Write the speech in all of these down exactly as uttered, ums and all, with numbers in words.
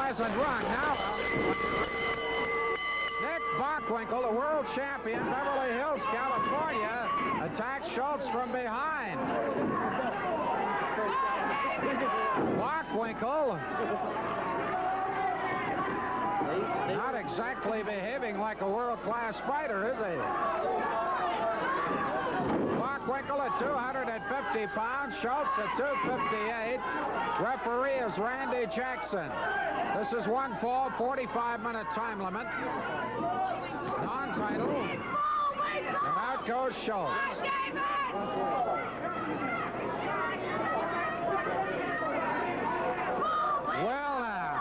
hasn't rung. Now, Nick Bockwinkel, the world champion, Beverly Hills, California, attacks Schultz from behind. Bockwinkel not exactly behaving like a world-class fighter, is he? Bockwinkel at two hundred fifty pounds, Schultz at two fifty-eight. Referee is Randy Jackson. This is one fall, forty-five minute time limit. Non-title. And out goes Schultz. Well, now.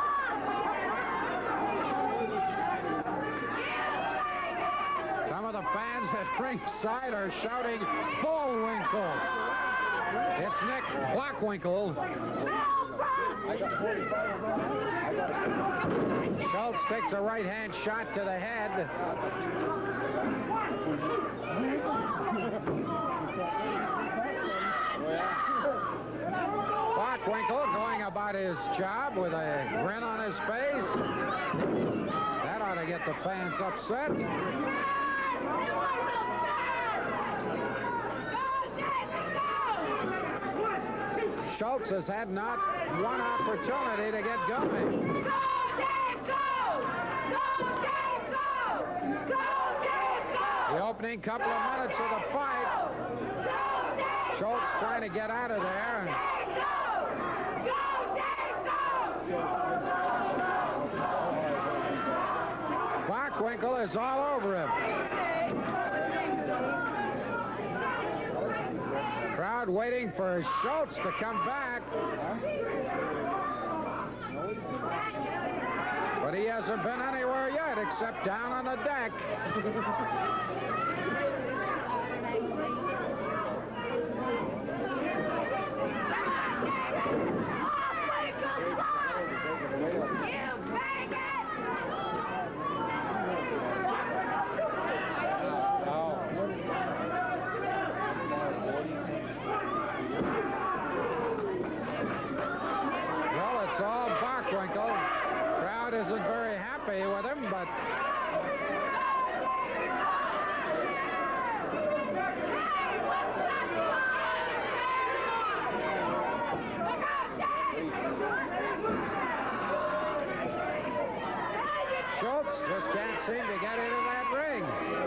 Some of the fans at ringside are shouting, Bullwinkle. It's Nick Bockwinkel. Schultz takes a right-hand shot to the head. Bockwinkel going about his job with a grin on his face. That ought to get the fans upset. Schultz has had not one opportunity to get going. The opening couple of minutes of the fight. Schultz trying to get out of there. Bockwinkel is all over him. Crowd waiting for Schultz to come back. But he hasn't been anywhere yet except down on the deck. Isn't very happy with him, but Schultz just can't seem to get into that ring.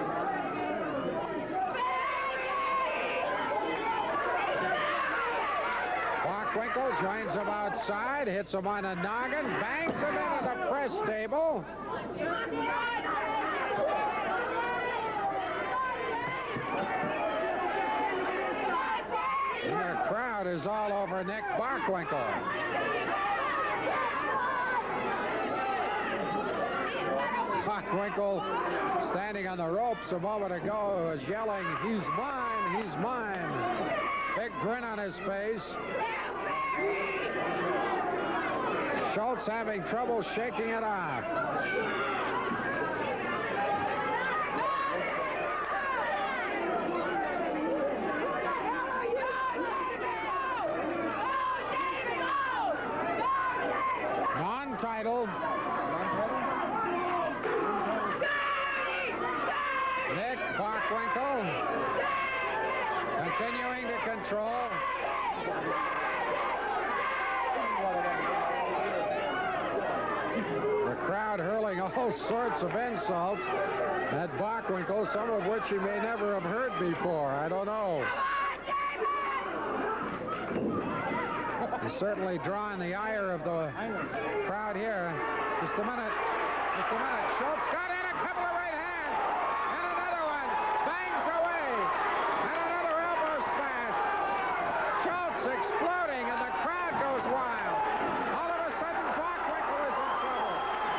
Bockwinkel joins him outside, hits him on the noggin, bangs him into the press table. And the crowd is all over Nick Bockwinkel. Bockwinkel, standing on the ropes a moment ago, was yelling, "He's mine, he's mine." Big grin on his face. Schultz having trouble shaking it off. Non-title. Nick Bockwinkel continuing to control. The crowd hurling all sorts of insults at Bockwinkel, some of which he may never have heard before. I don't know. He's certainly drawing the ire of the crowd here. Just a minute. Just a minute. Schultz got in a couple of right hands. And another one. Bangs away. And another elbow smash. Schultz exploding and the crowd goes wild. All of a sudden, Bockwinkel is in trouble.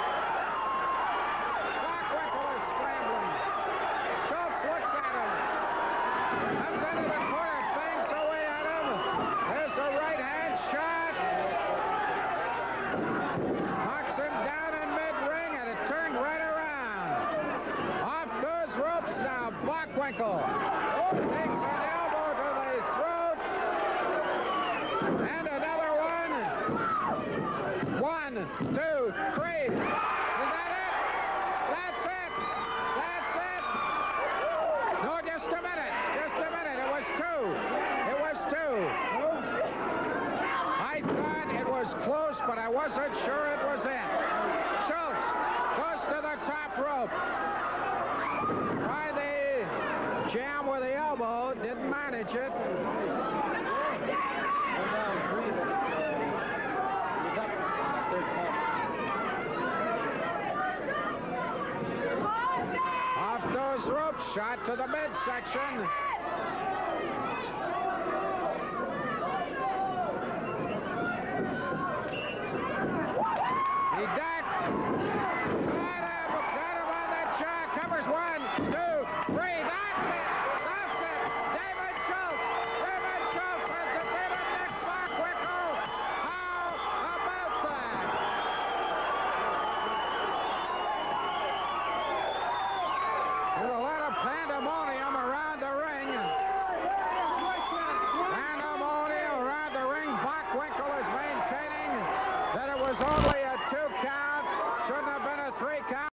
Bockwinkel is scrambling. Schultz looks at him. Comes into the corner, bangs away at him. There's a right hand shot. Knocks him down in mid-ring, and it turned right around. Off those ropes now, Bockwinkel takes an elbow to the throat. And another one. One, One, two, three. Is that it? That's it. That's it. No, just a minute. Just a minute. It was two. It was two. I thought it was close, but I wasn't sure it was in. Schultz goes to the top rope. Tried the jam with the elbow. Didn't manage it. Off those ropes, shot to the midsection. He ducked. Got him. Got him on the jaw. Covers one, two, three. That's it. That's it. David Schultz. David Schultz has defeated Nick Bockwinkel. How about that? There's a lot of pandemonium around the ring. Pandemonium around the ring. Bockwinkel is maintaining that it was only a two count. Shouldn't have been a three count.